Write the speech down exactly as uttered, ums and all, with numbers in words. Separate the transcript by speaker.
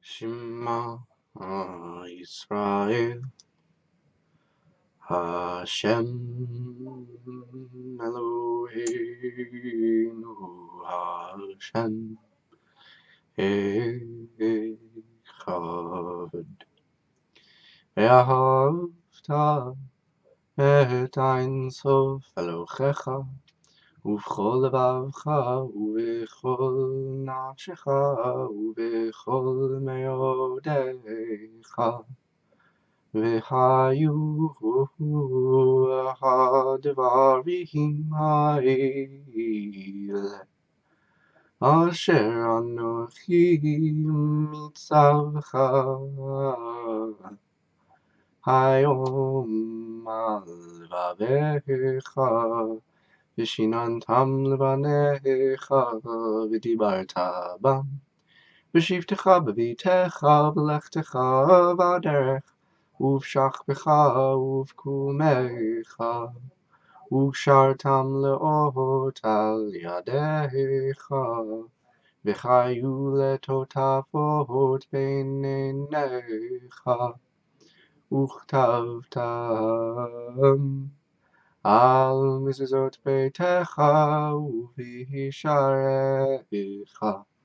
Speaker 1: Shema Yisrael Hashem Eloheinu Hashem Echad Vahafta et Ein Sof Elohecha ובכל לבבך ובכל נפשך ובכל מאודיך והיו הדברים האלה אשר אנוכי מצווך היום על לבביך ושיננתם לבניך ודיברת בם בשבתך בביתך בלכתך בדרך ובשכבך ובקומך וקשרתם לאות על ידיך וחיו לטוטפות בין עיניך וכתבתם על מזוזות ביתך ובשעריך